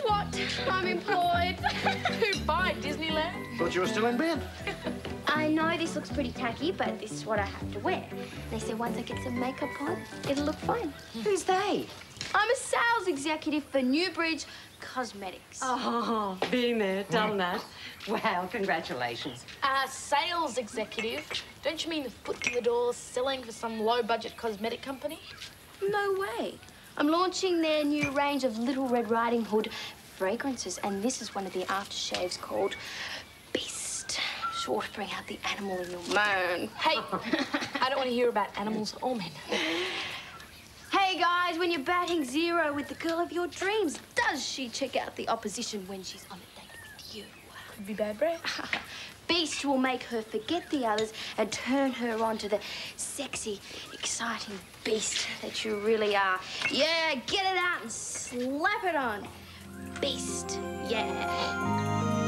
Guess what? I'm employed. By Disneyland? Thought you were still in bed. I know this looks pretty tacky, but this is what I have to wear. They say once I get some makeup on, it'll look fine. Who's they? I'm a sales executive for Newbridge Cosmetics. Oh, been there, done that. Wow, congratulations. Sales executive? Don't you mean the foot in the door selling for some low-budget cosmetic company? No way. I'm launching their new range of Little Red Riding Hood fragrances, and this is one of the aftershaves called Beast. Sure to bring out the animal in your man. Hey, I don't want to hear about animals or men. Hey, guys, when you're batting zero with the girl of your dreams, does she check out the opposition when she's on a date with you? Could be bad breath. Beast will make her forget the others and turn her on to the sexy, exciting beast that you really are. Yeah, get it out and slap it on. Beast, yeah.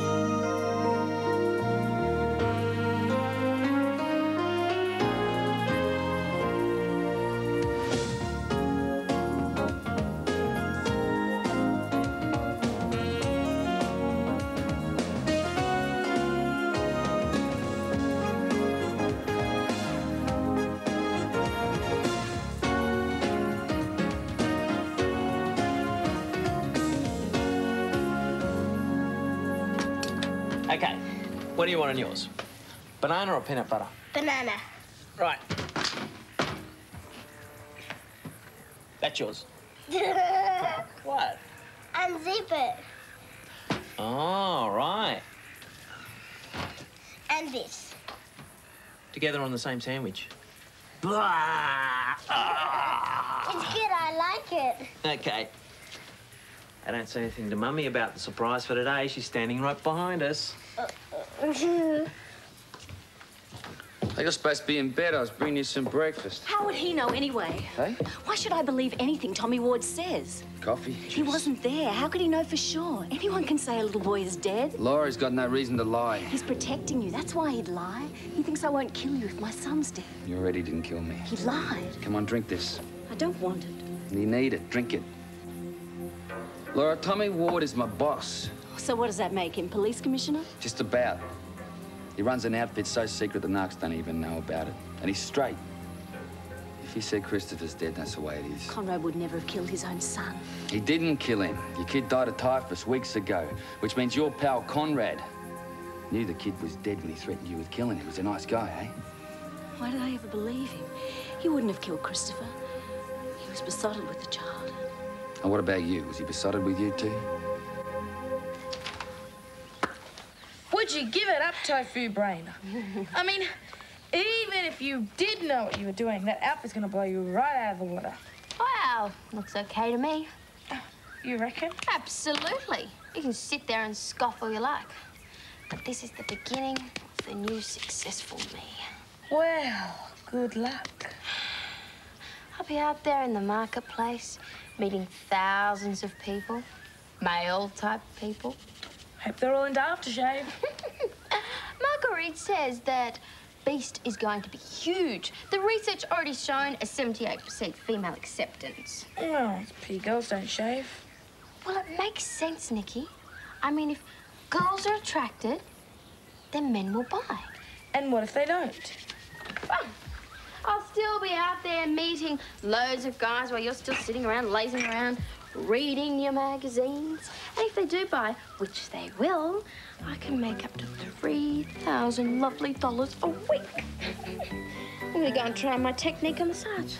Okay, what do you want on yours? Banana or peanut butter? Banana. Right. That's yours. What? Unzip it. Oh, right. And this. Together on the same sandwich. It's good, I like it. Okay. I don't say anything to Mummy about the surprise for today. She's standing right behind us. You're supposed to be in bed. I was bringing you some breakfast. How would he know anyway? Hey? Why should I believe anything Tommy Ward says? Coffee? He wasn't there. How could he know for sure? Anyone can say a little boy is dead. Laurie's got no reason to lie. He's protecting you. That's why he'd lie. He thinks I won't kill you if my son's dead. You already didn't kill me. He lied. Come on, drink this. I don't want it. You need it. Drink it. Laura, Tommy Ward is my boss. So what does that make him? Police commissioner? Just about. He runs an outfit so secret the narcs don't even know about it. And he's straight. If he said Christopher's dead, that's the way it is. Conrad would never have killed his own son. He didn't kill him. Your kid died of typhus weeks ago, which means your pal Conrad knew the kid was dead when he threatened you with killing him. He was a nice guy, eh? Why did I ever believe him? He wouldn't have killed Christopher. He was besotted with the child. And what about you? Was he besotted with you too? Would you give it up, Tofu Brain? I mean, even if you did know what you were doing, that outfit's gonna blow you right out of the water. Wow, looks okay to me. You reckon? Absolutely. You can sit there and scoff all you like. But this is the beginning of the new successful me. Well, good luck. I'll be out there in the marketplace, meeting thousands of people, male-type people. Hope they're all into aftershave. Marguerite says that Beast is going to be huge. The research already shown a 78% female acceptance. Well, pretty girls don't shave. Well, it makes sense, Nikki. I mean, if girls are attracted, then men will buy. And what if they don't? Well, I'll still be out there meeting loads of guys while you're still sitting around, lazing around, reading your magazines. And if they do buy, which they will, I can make up to $3,000 lovely dollars a week. I'm gonna go and try my technique on massage.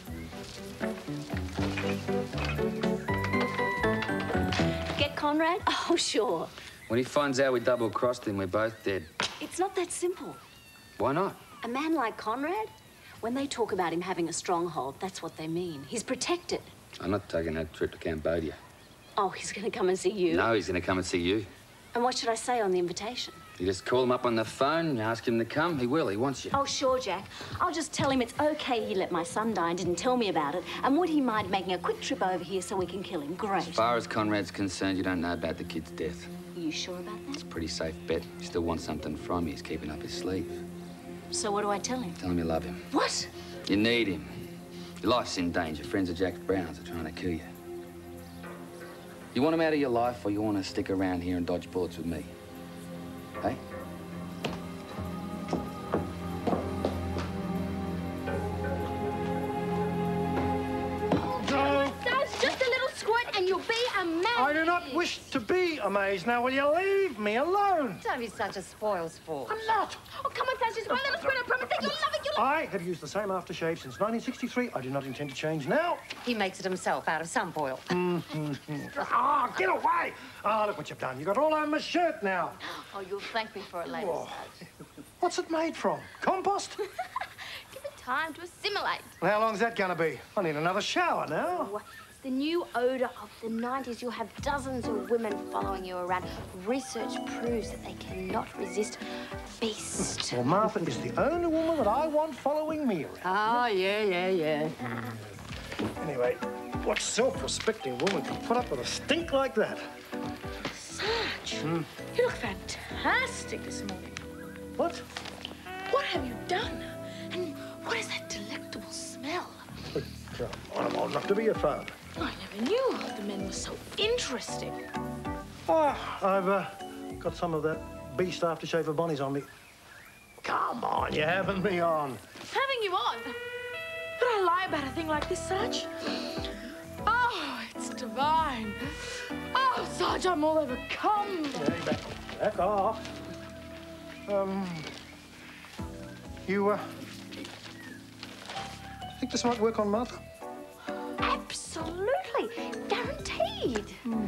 Get Conrad? Oh, sure. When he finds out we double-crossed him, we're both dead. It's not that simple. Why not? A man like Conrad, when they talk about him having a stronghold, that's what they mean. He's protected. I'm not taking that trip to Cambodia. Oh, he's going to come and see you? No, he's going to come and see you. And what should I say on the invitation? You just call him up on the phone, you ask him to come. He will. He wants you. Oh, sure, Jack. I'll just tell him it's okay he let my son die and didn't tell me about it. And would he mind making a quick trip over here so we can kill him? Great. As far as Conrad's concerned, you don't know about the kid's death. Are you sure about that? It's a pretty safe bet. You still want something from you. He's keeping up his sleeve. So what do I tell him? Tell him you love him. What? You need him. Your life's in danger. Friends of Jack Brown's are trying to kill you. You want him out of your life, or you want to stick around here and dodge bullets with me? Hey? That's just a little squirt and you'll be amazed. I do not wish to be amazed. Now, will you leave me alone? Don't be such a spoil sport. I'm not. Oh, come on, Thas, just one little squirt. I promise that you'll love it. You'll love I have used the same aftershave since 1963. I do not intend to change now. He makes it himself out of some oil. Ah, get away! Ah, look what you've done. You got all over my shirt now. Oh, you'll thank me for it later, Oh. Sarge. What's it made from? Compost? Give it time to assimilate. Well, how long's that gonna be? I need another shower now. Oh, it's the new odour of the 90s. You'll have dozens of women following you around. Research proves that they cannot resist beast. Well, Martha is the only woman that I want following me around. Oh, yeah. Anyway, what self-respecting woman can put up with a stink like that? Sarge, you look fantastic this morning. What? What have you done? And what is that delectable smell? Come on, I'm old enough to be your father. I never knew the men were so interesting. Ah, I've got some of that beast aftershave of Bonnie's on me. Come on, you're having me on. Having you on? Could I lie about a thing like this, Sarge? Oh, it's divine. Oh, Sarge, I'm all overcome. Hey, back off. You, think this might work on Martha? Absolutely. Guaranteed.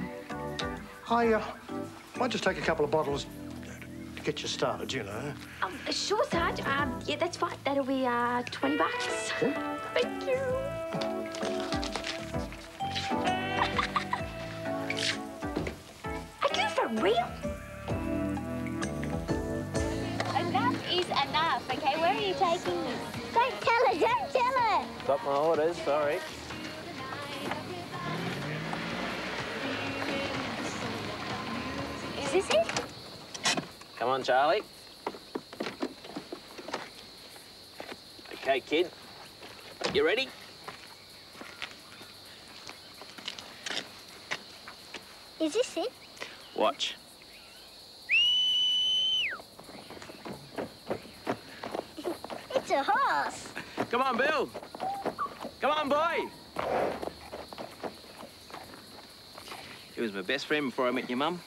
I might just take a couple of bottles to get you started, you know. Sure, Sarge. Yeah, that's fine. That'll be $20. Thank you. Are you for real? Enough is enough, okay? Where are you taking me? Don't tell her, don't tell her. Got my orders, sorry. Is this it? Come on, Charlie. Okay, kid. You ready? Is this it? Watch. It's a horse. Come on, Bill. Come on, boy. He was my best friend before I met your mum.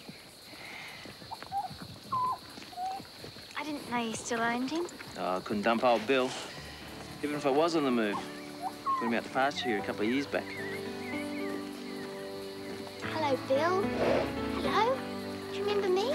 I didn't know you still owned him. Oh, I couldn't dump old Bill. Even if I was on the move. Put him out to pasture here a couple of years back. Hello, Bill. Hello? Do you remember me?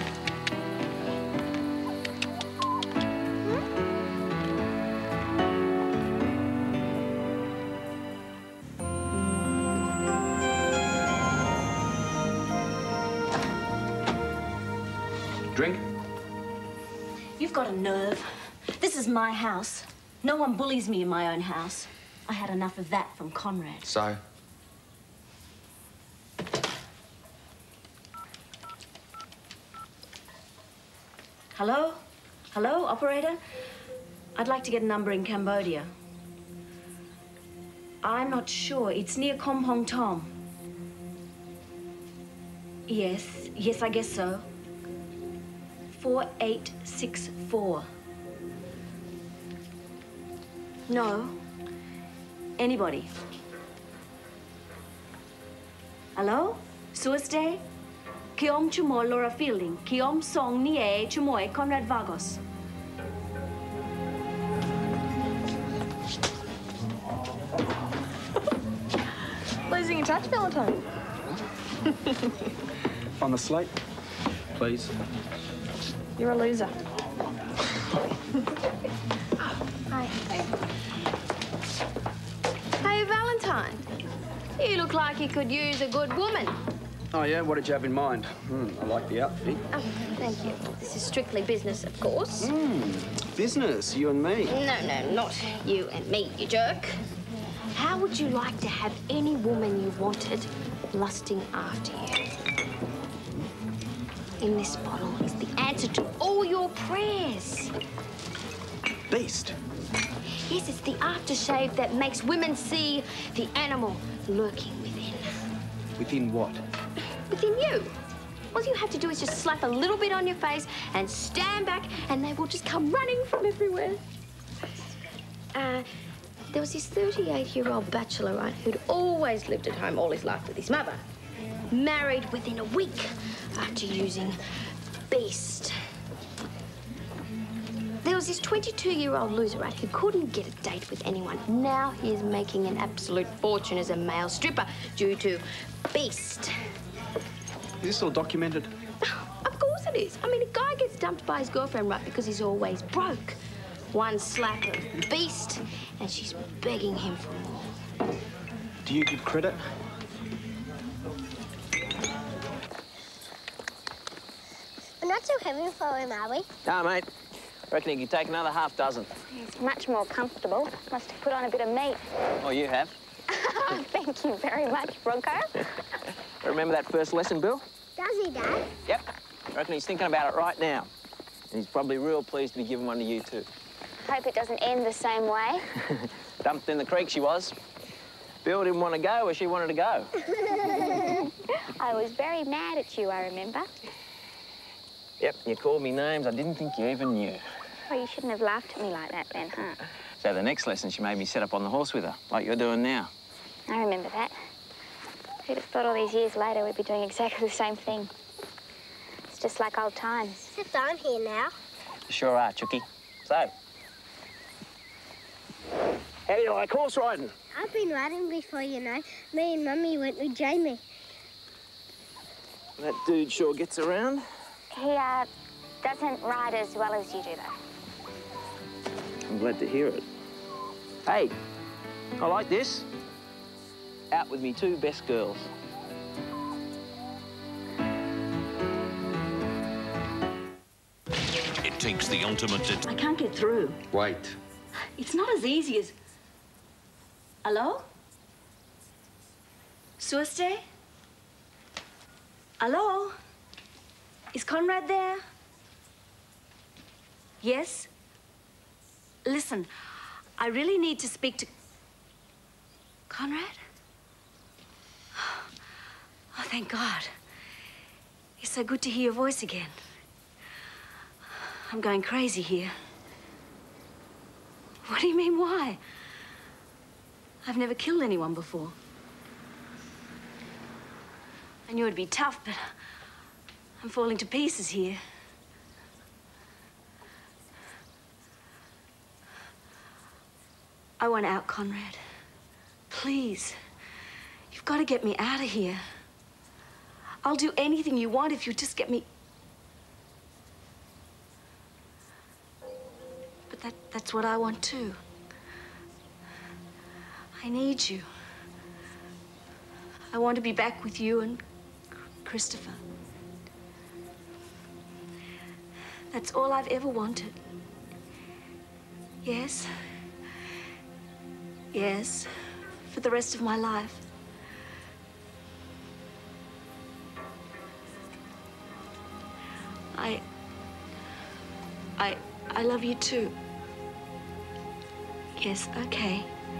Drink? You've got a nerve. This is my house. No one bullies me in my own house. I had enough of that from Conrad. So? Hello? Hello, operator? I'd like to get a number in Cambodia. I'm not sure. It's near Kompong Tom. Yes, I guess so. 4864. No. Anybody? Hello? Sueste? Kiom Chumoy Laura Fielding. Kiom Song Nie Chumoy Conrad Vagos. Losing your touch, Valentine. On the slate, please. You're a loser. Hi. Hey, Valentine. You look like you could use a good woman. Oh, yeah? What did you have in mind? I like the outfit. Oh, thank you. This is strictly business, of course. Business, you and me. No, not you and me, you jerk. How would you like to have any woman you wanted lusting after you? In this bottle is the answer to all your prayers. Beast. Yes, it's the aftershave that makes women see the animal lurking within. Within what? Within you. All you have to do is just slap a little bit on your face and stand back, and they will just come running from everywhere. There was this 38-year-old bachelor, right, who'd always lived at home all his life with his mother. Married within a week after using Beast. There was this 22-year-old loser, right, who couldn't get a date with anyone. Now he's making an absolute fortune as a male stripper due to Beast. Is this all documented? Of course it is. I mean, a guy gets dumped by his girlfriend, right, because he's always broke. One slap of Beast, and she's begging him for more. Do you give credit? We're not too heavy for him, are we? Nah, mate. I reckon he could take another half dozen. He's much more comfortable. Must have put on a bit of meat. Oh, you have? Thank you very much, Bronco. Remember that first lesson, Bill? Does he, Dad? Yep. I reckon he's thinking about it right now. And he's probably real pleased to be giving one to you, too. Hope it doesn't end the same way. Dumped in the creek she was. Bill didn't want to go where she wanted to go. I was very mad at you, I remember. Yep, you called me names I didn't think you even knew. Well, you shouldn't have laughed at me like that then, huh? So the next lesson, she made me sit up on the horse with her, like you're doing now. I remember that. Who'd have thought all these years later we'd be doing exactly the same thing? It's just like old times. Except I'm here now. Sure are, Chookie. So, how do you like horse riding? I've been riding before, you know. Me and Mummy went with Jamie. That dude sure gets around. He, doesn't ride as well as you do, though. I'm glad to hear it. Hey, I like this. Out with me two best girls. It takes the ultimate... I can't get through. Wait. It's not as easy as... Hello? Sueste? Hello? Is Conrad there? Yes? Listen, I really need to speak to... Conrad? Oh, thank God. It's so good to hear your voice again. I'm going crazy here. What do you mean, why? I've never killed anyone before. I knew it'd be tough, but I'm falling to pieces here. I want out, Conrad. Please. You've got to get me out of here. I'll do anything you want if you just get me... But that's what I want, too. I need you. I want to be back with you and Christopher. That's all I've ever wanted. Yes. Yes. For the rest of my life. I love you too. Yes, okay.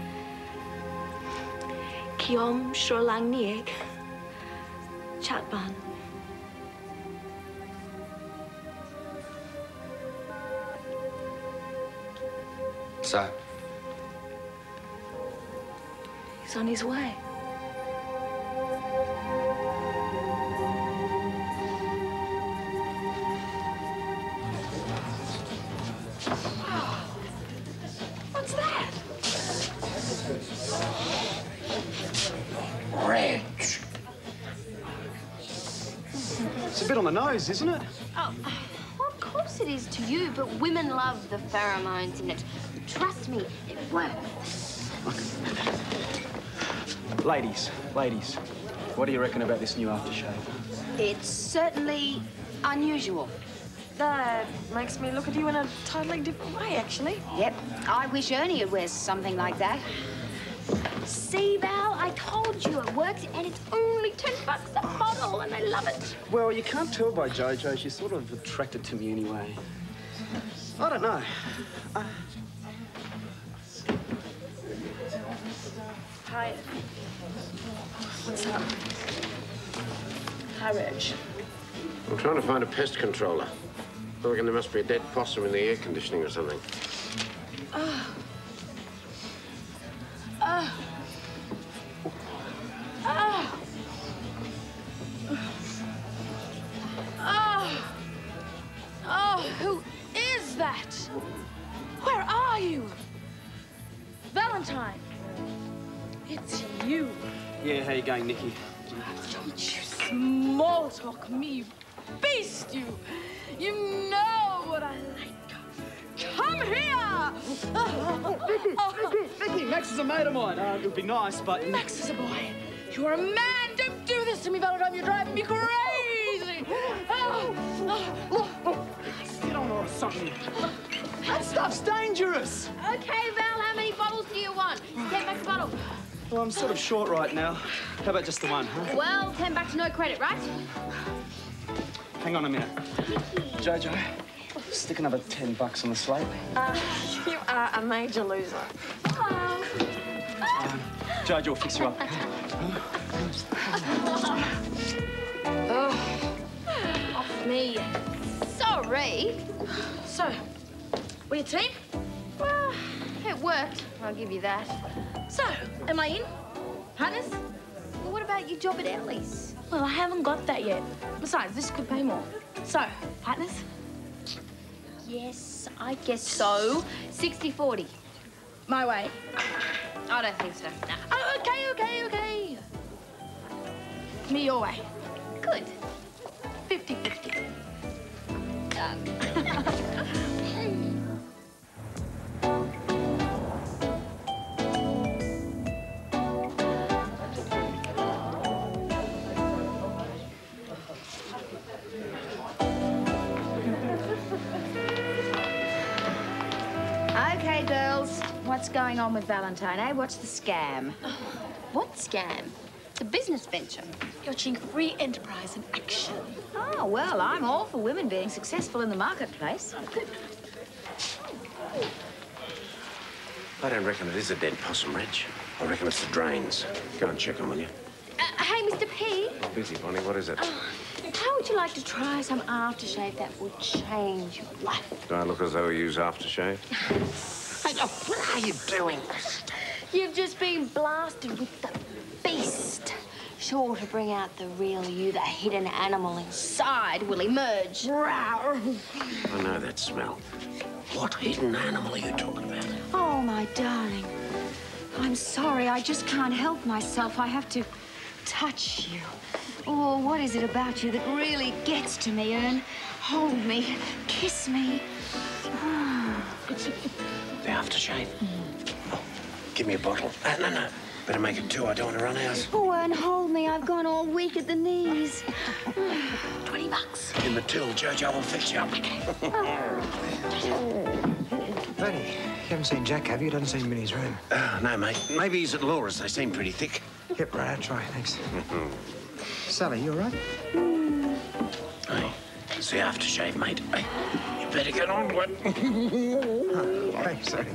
Kiom Shrolang Niek. Chatban. So? He's on his way. What's that? Rich. It's a bit on the nose, isn't it? Oh, well, of course it is to you, but women love the pheromones in it. Trust me, it works. Ladies, what do you reckon about this new aftershave? It's certainly unusual. That makes me look at you in a totally different way, actually. Yep, I wish Ernie would wear something like that. See, Val, I told you it works, and it's only $10 a bottle, and I love it. Well, you can't tell by Jojo. She's sort of attracted to me anyway. I don't know. Hi. What's up? Hi, Reg. I'm trying to find a pest controller. I reckon there must be a dead possum in the air conditioning or something. Who is that? Where are you? Valentine. It's you. Yeah, how you going, Nikki? Don't you small talk me, you beast, you. You know what I like. Come here! Vicky, Max is a mate of mine. It would be nice, but... Max is a boy. You're a man. Don't do this to me, Valentine. You're driving me crazy. Get on or something. That stuff's dangerous. Okay, Val, how many bottles do you want? 10 bucks a bottle. Well, I'm sort of short right now. How about just the one, huh? Well, 10 bucks, no credit, right? Hang on a minute. Jojo, stick another 10 bucks on the slate. You are a major loser. Jojo will fix you up. Off me. Sorry. So, we a team? Well, it worked. I'll give you that. So, am I in? Partners? Well, what about your job at Ellie's? Well, I haven't got that yet. Besides, this could pay more. So, partners? Yes, I guess so. 60-40. My way. I don't think so. No. Oh, okay. Me your way. Good. 50-50. Done. Okay, girls. What's going on with Valentine, eh? What's the scam? What scam? It's a business venture. You're watching free enterprise in action. Oh, well, I'm all for women being successful in the marketplace. I don't reckon it is a dead possum, Reg. I reckon it's the drains. Go and check them, will you? Hey, Mr. P. Busy, Bonnie. What is it? How would you like to try some aftershave that would change your life? Do I look as though we use aftershave? Hey, what are you doing? You've just been blasted with the beast. Sure to bring out the real you, the hidden animal inside will emerge. I know that smell. What hidden animal are you talking about? Oh, my darling. I'm sorry, I just can't help myself. I have to touch you. Oh, what is it about you that really gets to me, Ern? Hold me, kiss me. The aftershave? Oh, give me a bottle. No. Better make it 2. I don't want to run out. Oh, Ern, hold me. I've gone all weak at the knees. 20 bucks. In the till, Jojo will fix you up. Buddy, you haven't seen Jack, have you? Doesn't seem in his room. No, mate. Maybe he's at Laura's. They seem pretty thick. Yep, right, I'll try. Thanks. Sally, you all right? Hey, it's the aftershave, mate. Hey, you better get on to it. Oh, hey, sorry.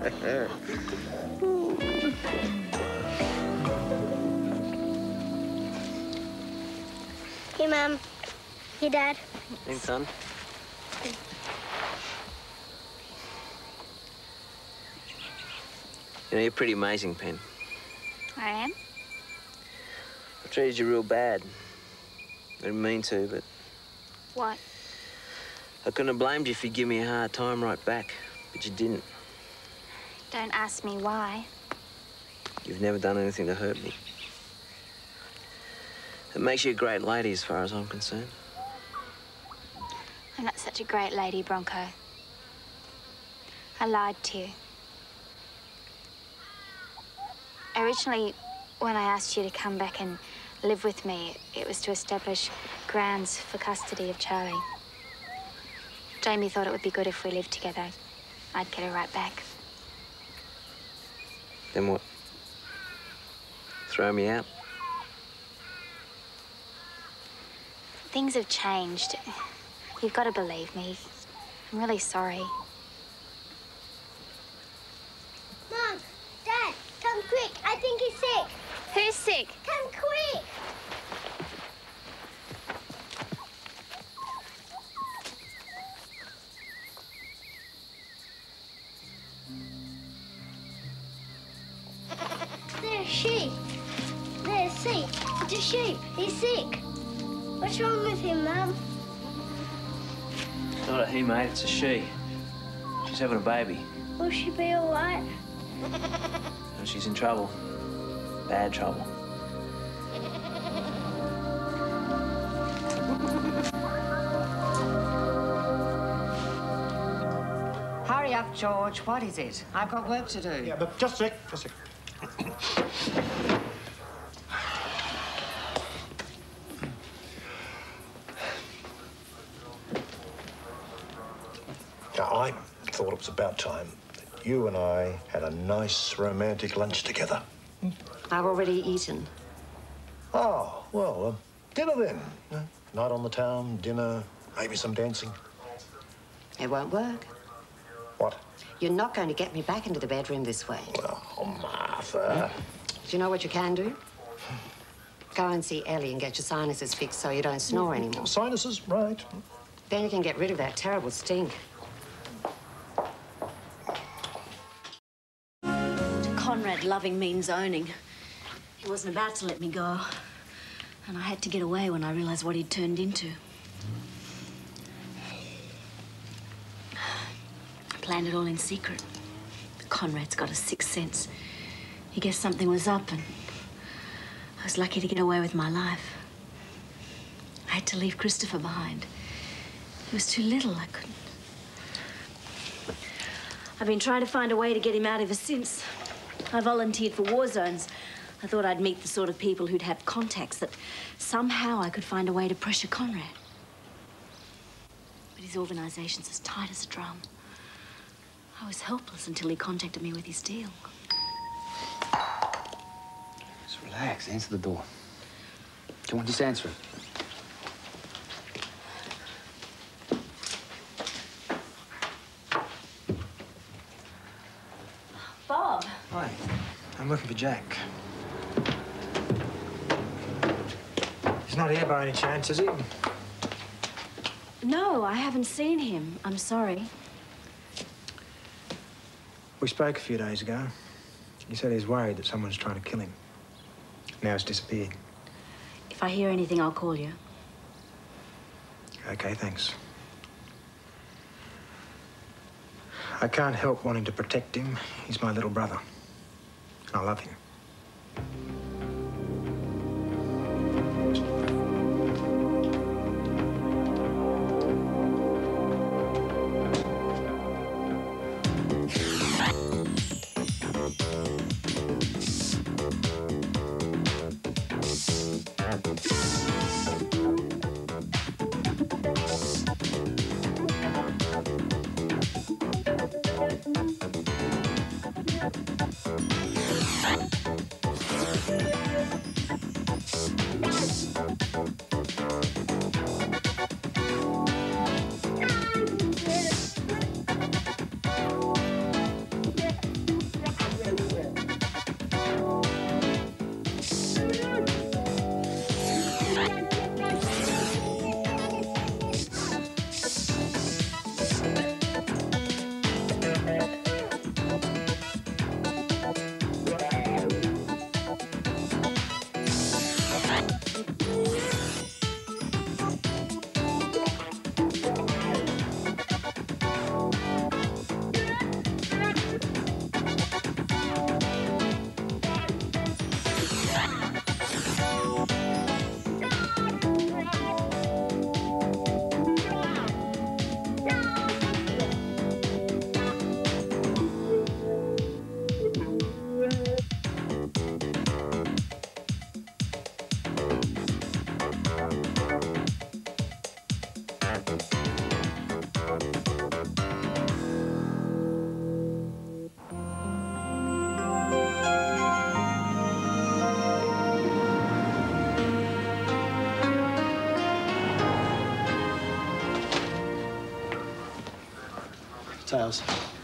Hey, Mum. Hey, Dad. Thanks, son. You know, you're pretty amazing, Pen. I am? I treated you real bad. I didn't mean to, but What? I couldn't have blamed you if you give me a hard time right back, but you didn't. Don't ask me why. You've never done anything to hurt me. It makes you a great lady as far as I'm concerned. I'm not such a great lady, Bronco. I lied to you. Originally, when I asked you to come back and live with me, it was to establish grounds for custody of Charlie. Jamie thought it would be good if we lived together. I'd get her right back. Then what? Throw me out? Things have changed. You've got to believe me. I'm really sorry. Mom, Dad, come quick. I think he's sick. Who's sick? Come quick. sheep. He's sick. What's wrong with him, Mum? It's not a he, mate. It's a she. She's having a baby. Will she be all right? And she's in trouble. Bad trouble. Hurry up, George. What is it? I've got work to do. Yeah, but just a sec. Just a sec. I thought it was about time that you and I had a nice romantic lunch together. I've already eaten. Oh, well, dinner then. Night on the town, dinner, maybe some dancing. It won't work. What? You're not going to get me back into the bedroom this way. Oh, Martha. Do you know what you can do? Go and see Ellie and get your sinuses fixed so you don't snore anymore. Sinuses, right. Then you can get rid of that terrible stink. Conrad loving means owning. He wasn't about to let me go. And I had to get away when I realized what he'd turned into. I planned it all in secret. Conrad's got a sixth sense. He guessed something was up, and I was lucky to get away with my life. I had to leave Christopher behind. He was too little. I couldn't. I've been trying to find a way to get him out ever since. I volunteered for war zones. I thought I'd meet the sort of people who'd have contacts that somehow I could find a way to pressure Conrad. But his organization's as tight as a drum. I was helpless until he contacted me with his deal. Just relax. Answer the door. Come on, just answer it. Bob. Hi. I'm looking for Jack. He's not here by any chance, is he? No, I haven't seen him. I'm sorry. We spoke a few days ago. He said he's worried that someone's trying to kill him. Now he's disappeared. If I hear anything, I'll call you. Okay, thanks. I can't help wanting to protect him. He's my little brother. And I love him. Tails.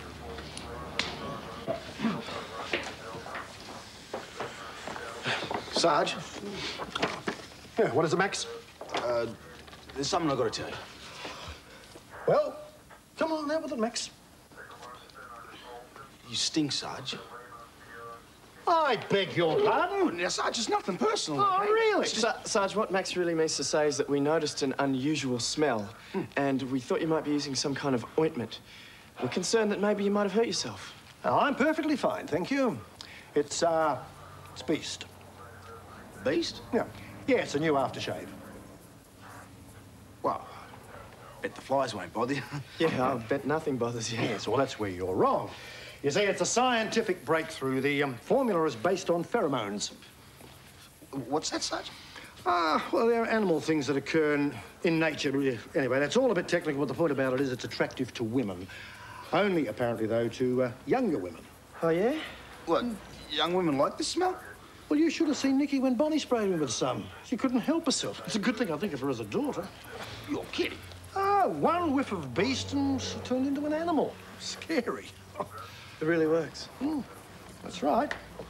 Sarge? Yeah, what is it, Max? There's something I've got to tell you. Well, come on, out with it, Max. You stink, Sarge. I beg your pardon? Now, Sarge, it's nothing personal. Oh, okay? really? Sarge, what Max really means to say is that we noticed an unusual smell, and we thought you might be using some kind of ointment. We're concerned that maybe you might have hurt yourself. Oh, I'm perfectly fine, thank you. It's Beast. Beast? Yeah. Yeah, it's a new aftershave. Well, bet the flies won't bother you. Yeah, I bet nothing bothers you. Yes, well, that's where you're wrong. You see, it's a scientific breakthrough. The formula is based on pheromones. What's that, Sarge? Well, there are animal things that occur in nature. Anyway, that's all a bit technical, but the point about it is it's attractive to women. Only, apparently, though, to younger women. Oh, yeah? What, young women like this smell? Well, you should have seen Nikki when Bonnie sprayed me with some. She couldn't help herself. It's a good thing I think of her as a daughter. You're kidding. One whiff of Beast and she turned into an animal. Scary. It really works. That's right.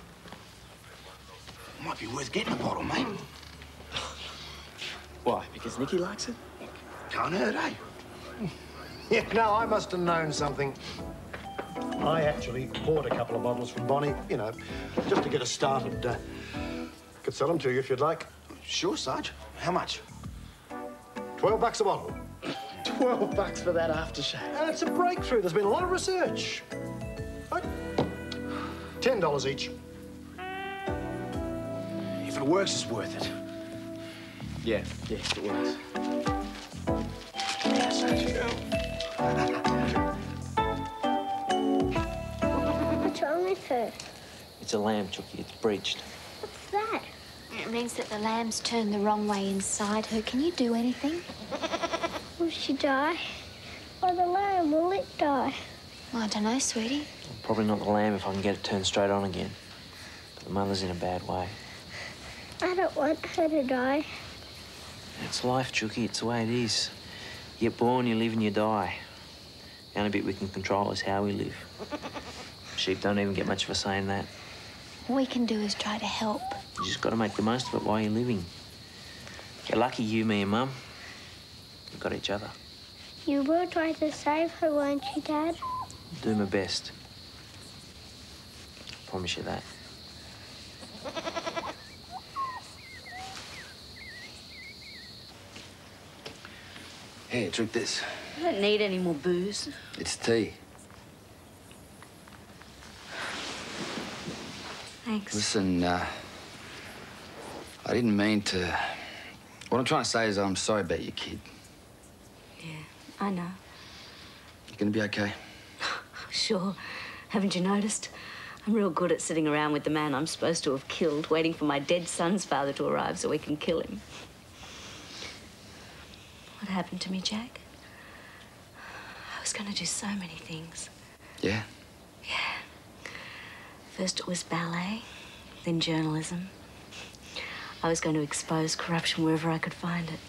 Might be worth getting a bottle, mate. Why? Because Nikki likes it? Can't hurt, eh? Yeah, no, I must have known something. I actually bought a couple of bottles from Bonnie, you know, just to get us started. Could sell them to you if you'd like. Sure, Sarge. How much? $12 a bottle. $12 for that aftershave. And it's a breakthrough. There's been a lot of research. Right. $10 each. If it works, it's worth it. Yeah, it works. Yeah, Sarge. What's wrong with her? It's a lamb, Chucky. It's breached. What's that? It means that the lamb's turned the wrong way inside her. Can you do anything? Will she die? Or the lamb, will it die? Well, I don't know, sweetie. Probably not the lamb if I can get it turned straight on again. But the mother's in a bad way. I don't want her to die. It's life, Chucky. It's the way it is. You get born, you live, and you die. The only bit we can control is how we live. Sheep don't even get much of a say in that. All we can do is try to help. You just got to make the most of it while you're living. You're lucky, you, me, and Mum. We've got each other. You will try to save her, won't you, Dad? Do my best. Promise you that. Here, drink this. I don't need any more booze. It's tea. Thanks. Listen, I didn't mean to... What I'm trying to say is I'm sorry about your kid. Yeah, I know. You gonna be okay? Sure. Haven't you noticed? I'm real good at sitting around with the man I'm supposed to have killed, waiting for my dead son's father to arrive so we can kill him. What happened to me, Jack? I was going to do so many things. Yeah? Yeah. First it was ballet, then journalism. I was going to expose corruption wherever I could find it.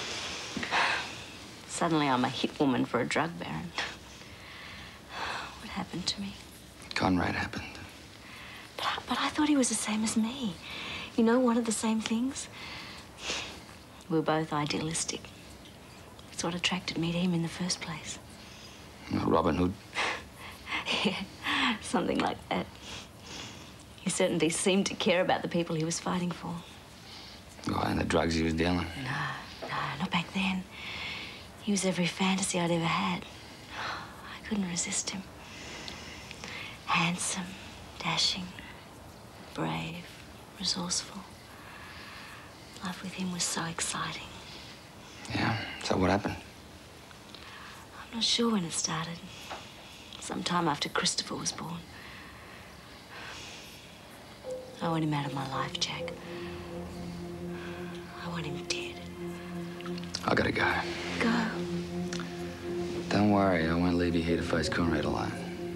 Suddenly I'm a hit woman for a drug baron. What happened to me? Conrad happened. But I thought he was the same as me. You know, one of the same things. We were both idealistic. It's what attracted me to him in the first place. Robin Hood. Yeah, something like that. He certainly seemed to care about the people he was fighting for. Oh, and the drugs he was dealing. No, not back then. He was every fantasy I'd ever had. I couldn't resist him. Handsome, dashing, brave, resourceful. Love with him was so exciting. Yeah, so what happened? I'm not sure when it started. Sometime after Christopher was born. I want him out of my life, Jack. I want him dead. I gotta go. Go. Don't worry, I won't leave you here to face Conrad alone.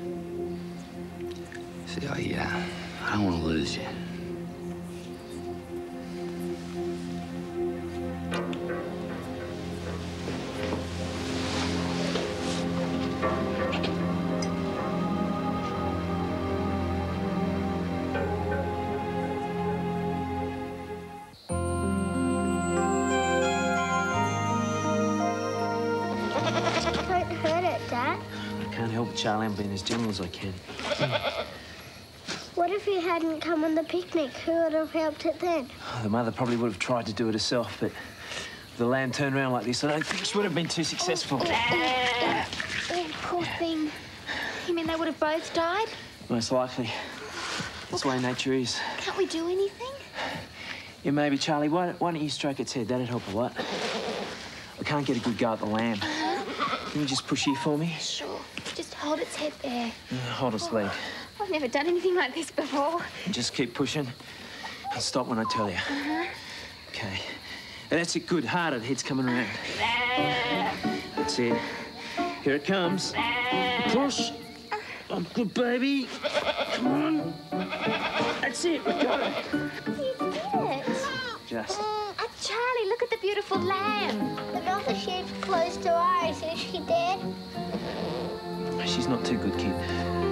See, I don't want to lose you. Don't hurt it, Dad. I can't help it, Charlie. I'm being as gentle as I can. What if you hadn't come on the picnic? Who would have helped it then? The mother probably would have tried to do it herself, but if the lamb turned around like this, I don't think she would have been too successful. Oh, poor thing. You mean they would have both died? Most likely. That's the way nature is. Can't we do anything? Yeah, maybe, Charlie. Why don't you stroke its head? That'd help a lot. I can't get a good go at the lamb. Can you just push here for me? Sure. Just hold its head there. Hold its leg. I've never done anything like this before. And just keep pushing. And stop when I tell you. Okay. And that's it. Good. Harder. The head's coming around. That's it. Here it comes. Push. Oh, good baby. Come on. That's it. We got it. You did it. Just. Charlie, look at the beautiful lamb. But not the sheep close to ours. Is she dead? She's not too good, kid.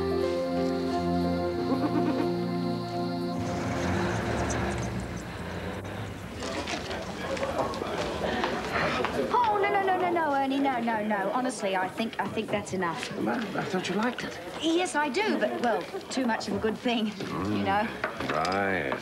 Oh, no, Ernie, no. Honestly, I think that's enough. I thought you liked it. Yes, I do, but, well, too much of a good thing, you know. Right.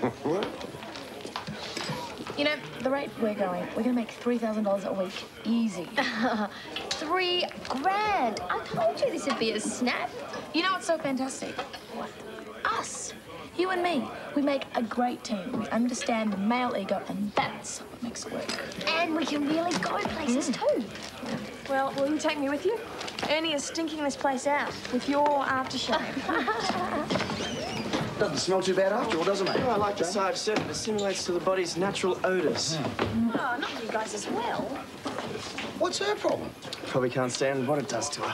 You know, the rate we're going, we're going to make $3,000 a week. Easy. $3 grand. I told you this would be a snap. You know what's so fantastic? What? Us. You and me. We make a great team. We understand the male ego, and that's what makes it work. And we can really go places too. Well, will you take me with you? Ernie is stinking this place out with your aftershave. Doesn't smell too bad after all, does it, mate? Oh, I like the side set. It assimilates to the body's natural odours. Oh, not you guys as well. What's her problem? Probably can't stand what it does to her.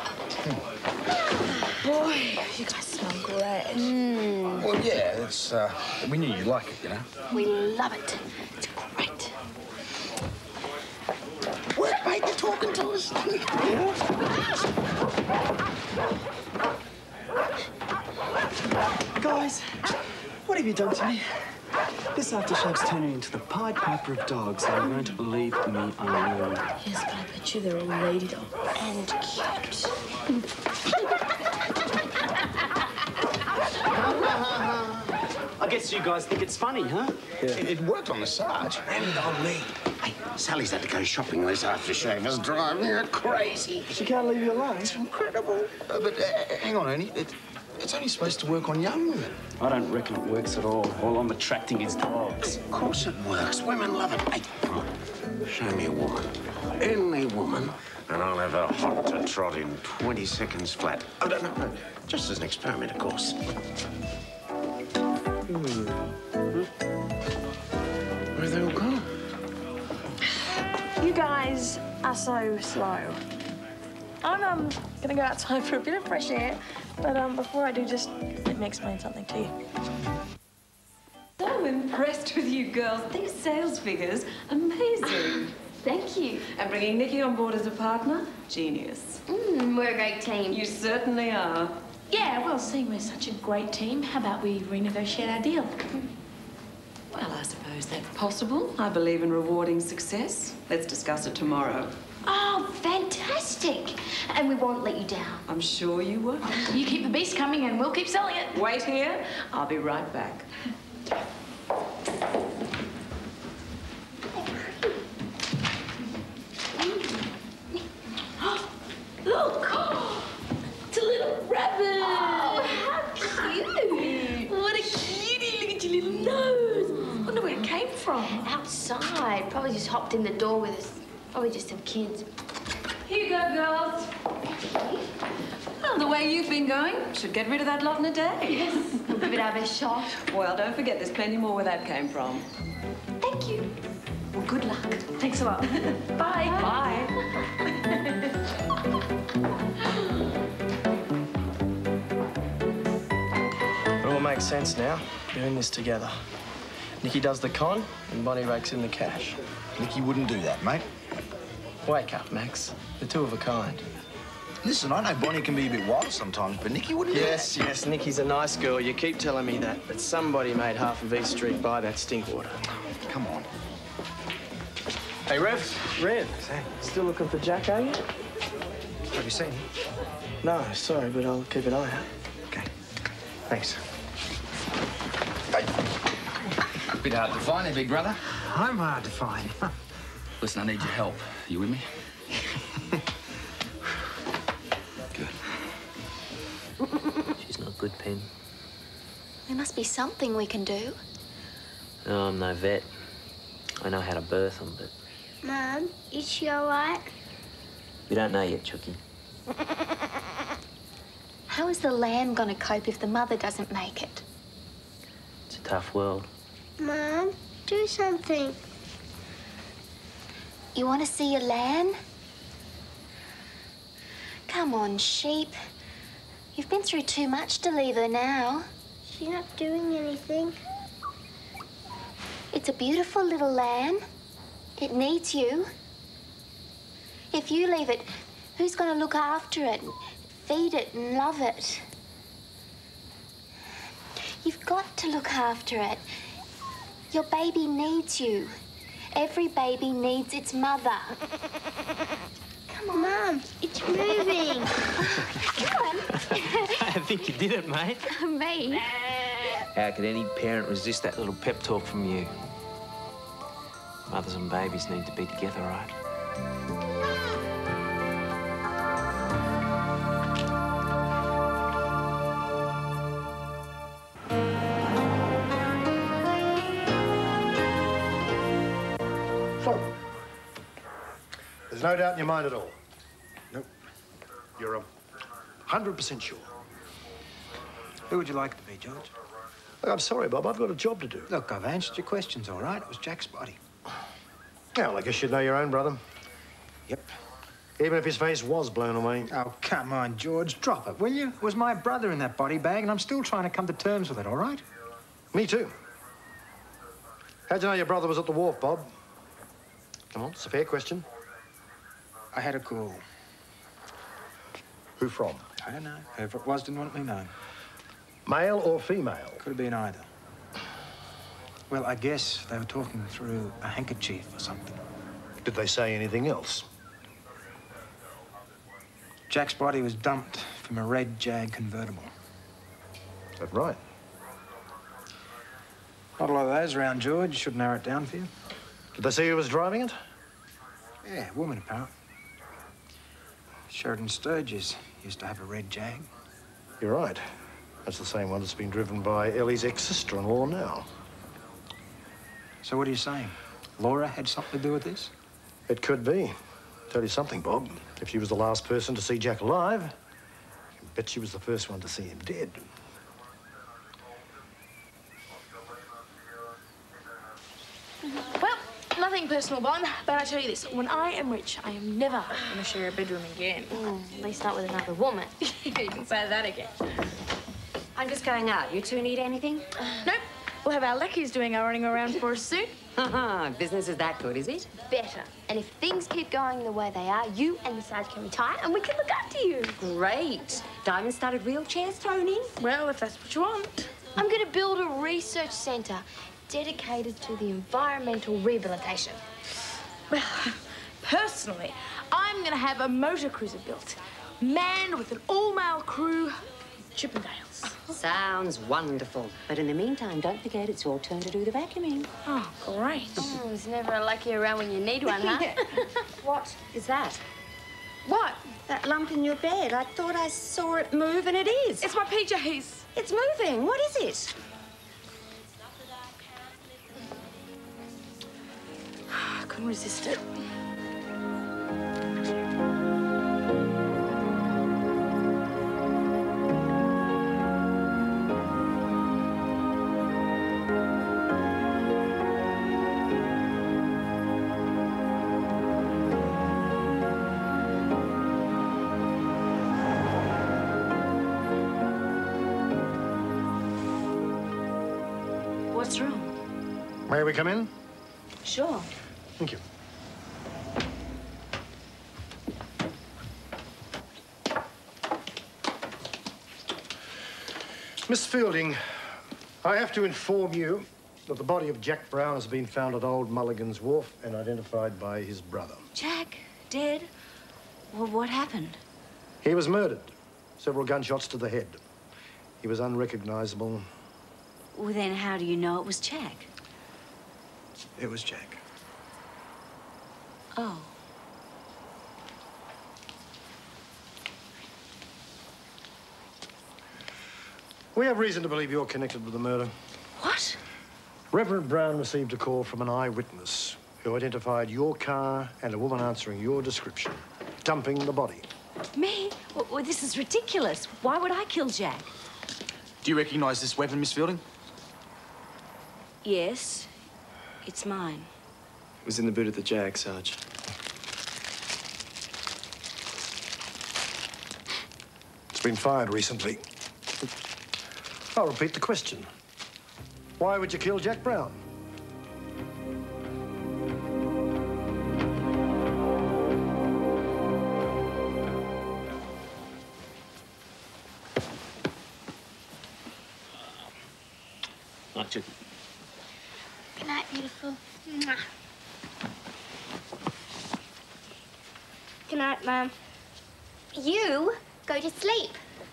Boy, you guys smell great. Well, yeah, it's, we knew you'd like it, you know. We love it. It's great. What, mate? They're talking to us. Guys, what have you done to me? This aftershave's turning into the Pied Piper of dogs, and you won't leave me alone. Yes, but I bet you they're all lady dogs. And cute. I guess you guys think it's funny, huh? Yeah. It worked on the Sarge and on me. Hey, Sally's had to go shopping. This aftershave is driving her crazy. She can't leave you alone. It's incredible. But hang on, Ernie. It's only supposed to work on young women. I don't reckon it works at all. All I'm attracting is dogs. Of course it works. Women love it. Hey, come on. Show me a woman. Any woman. And I'll have her hot to trot in 20 seconds flat. Oh, no. Just as an experiment, of course. Where have they all gone? You guys are so slow. I'm gonna go outside for a bit of fresh air, but before I do, just let me explain something to you. So impressed with you girls. These sales figures, amazing. Thank you. And bringing Nikki on board as a partner, genius. We're a great team. You certainly are. Yeah, well, seeing we're such a great team, how about we renegotiate our deal? Well, I suppose that's possible. I believe in rewarding success. Let's discuss it tomorrow. Oh, fantastic. And we won't let you down. I'm sure you won't. You keep the beast coming and we'll keep selling it. Wait here. I'll be right back. Look! It's a little rabbit! Oh, how cute! What a cutie! Look at your little nose! I wonder where it came from. Outside. Probably just hopped in the door with us. Probably just some kids. Here you go, girls. Well, the way you've been going, should get rid of that lot in a day. Yes. We'll give it our best shot. Well, don't forget, there's plenty more where that came from. Thank you. Well, good luck. Thanks a lot. Bye. Bye. It all makes sense now, doing this together. Nikki does the con, and Bonnie rakes in the cash. Nikki wouldn't do that, mate. Wake up, Max. They're two of a kind. Listen, I know Bonnie can be a bit wild sometimes, but Nikki wouldn't do that. Yes, Nikki's a nice girl. You keep telling me that. But somebody made half of East Street buy that stink water. Come on. Hey, Rev. Still looking for Jack, are you? Have you seen him? No, sorry, but I'll keep an eye out. Okay. Thanks. Bit hard to find there, big brother. I'm hard to find. Listen, I need your help. You with me? She's not good, Pen. There must be something we can do. No, I'm no vet. I know how to birth them, but Mum, is she all right? we don't know yet, Chucky. How is the lamb gonna cope if the mother doesn't make it? It's a tough world. Mum, do something. You want to see your lamb? Come on, sheep. You've been through too much to leave her now. She's not doing anything. It's a beautiful little lamb. It needs you. If you leave it, who's going to look after it, feed it and love it? You've got to look after it. Your baby needs you. Every baby needs its mother. Come on. Mum, it's moving. Come on. I think you did it, mate. Me? How could any parent resist that little pep talk from you? Mothers and babies need to be together, right? So, there's no doubt in your mind at all? Nope. You're 100% sure? Who would you like to be, George? Look, I'm sorry, Bob. I've got a job to do. Look, I've answered your questions, all right? It was Jack's body. Well, I guess you'd know your own brother. Yep. Even if his face was blown away. Oh, come on, George. Drop it, will you? It was my brother in that body bag, and I'm still trying to come to terms with it, all right? Me too. How'd you know your brother was at the wharf, Bob? Come on, it's a fair question. I had a call. Who from? I don't know. Whoever it was didn't want me known. Male or female? Could have been either. Well, I guess they were talking through a handkerchief or something. Did they say anything else? Jack's body was dumped from a red Jag convertible. Is that right? Not a lot of those around, George. Should narrow it down for you. Did they say who was driving it? Yeah, woman, apparently. Sheridan Sturgis used to have a red Jag. You're right. That's the same one that's been driven by Ellie's ex-sister-in-law now. So what are you saying? Laura had something to do with this? It could be. Tell you something, Bob. If she was the last person to see Jack alive, I can bet she was the first one to see him dead. Well, nothing personal, Bon, but I tell you this, when I am rich, I am never going to share a bedroom again. At least not with another woman. You can say that again. I'm just going out. You two need anything? Nope. We'll have our lackeys doing our running around for us soon. Business is that good, is it? Better. And if things keep going the way they are, you and the Sarge can retire and we can look after you. Great. Diamond-studded wheelchairs thrown in? Well, if that's what you want. I'm going to build a research centre dedicated to the environmental rehabilitation. Well, personally, I'm going to have a motor cruiser built, manned with an all-male crew, Chippendales. Sounds wonderful. But in the meantime, don't forget it's your turn to do the vacuuming. Oh, great. Oh, there's never a lucky around when you need one, huh? What is that? What? That lump in your bed. I thought I saw it move, and it is. It's my PJs. It's moving. What is it? I couldn't resist it. What's wrong? May we come in? Sure. Thank you. Miss Fielding, I have to inform you that the body of Jack Brown has been found at Old Mulligan's Wharf and identified by his brother. Jack? Dead? Well, what happened? He was murdered. Several gunshots to the head. He was unrecognizable. Well, then how do you know it was Jack? It was Jack. Oh. We have reason to believe you're connected with the murder. What? Reverend Brown received a call from an eyewitness who identified your car and a woman answering your description, dumping the body. Me? Well, this is ridiculous. Why would I kill Jack? Do you recognise this weapon, Miss Fielding? Yes. It's mine. It was in the boot of the Jag, Sarge. It's been fired recently. I'll repeat the question. Why would you kill Jack Brown? Night, Chucky. Good night, beautiful. Mwah. Good night, Mum. You go to sleep.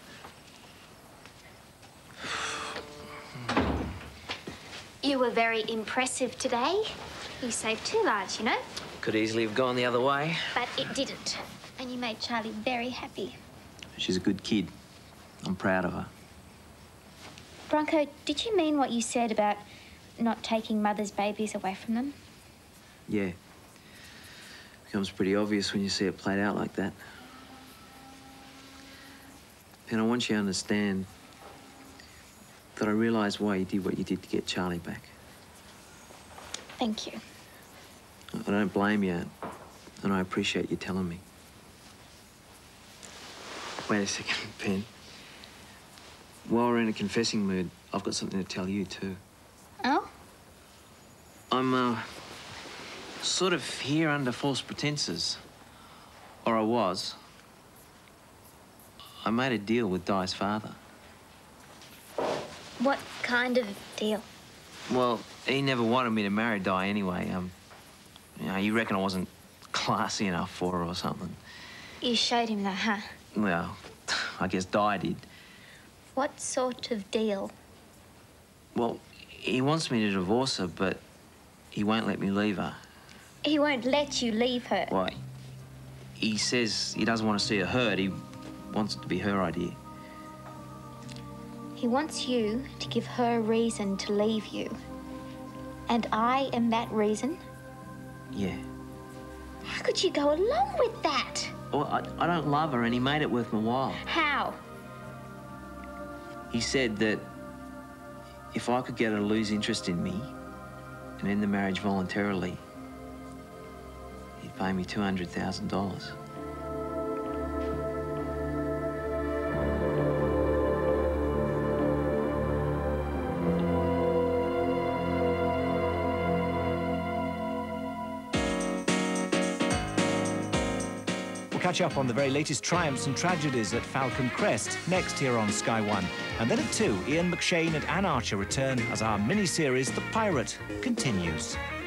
You were very impressive today. You saved 2 lives, you know. Could easily have gone the other way. But it didn't. And you made Charlie very happy. She's a good kid. I'm proud of her. Bronco, did you mean what you said about not taking mothers' babies away from them? Yeah. Becomes pretty obvious when you see it played out like that. And I want you to understand that I realise why you did what you did to get Charlie back. Thank you. I don't blame you, and I appreciate you telling me. Wait a second, Pen. While we're in a confessing mood, I've got something to tell you, too. Oh? I'm, sort of here under false pretenses. Or I was. I made a deal with Di's father. What kind of deal? Well, he never wanted me to marry Di anyway. You know, you reckon I wasn't classy enough for her or something. You showed him that, huh? Well, I guess Di did. What sort of deal? Well, he wants me to divorce her, but he won't let me leave her. He won't let you leave her. Why? He says he doesn't want to see her hurt. He wants it to be her idea. He wants you to give her a reason to leave you. And I am that reason? Yeah. How could you go along with that? Well, I don't love her, and he made it worth my while. How? He said that if I could get her to lose interest in me and end the marriage voluntarily, he'd pay me $200,000. Catch up on the very latest triumphs and tragedies at Falcon Crest next here on Sky One. And then at 2, Ian McShane and Anne Archer return as our mini-series The Pirate continues.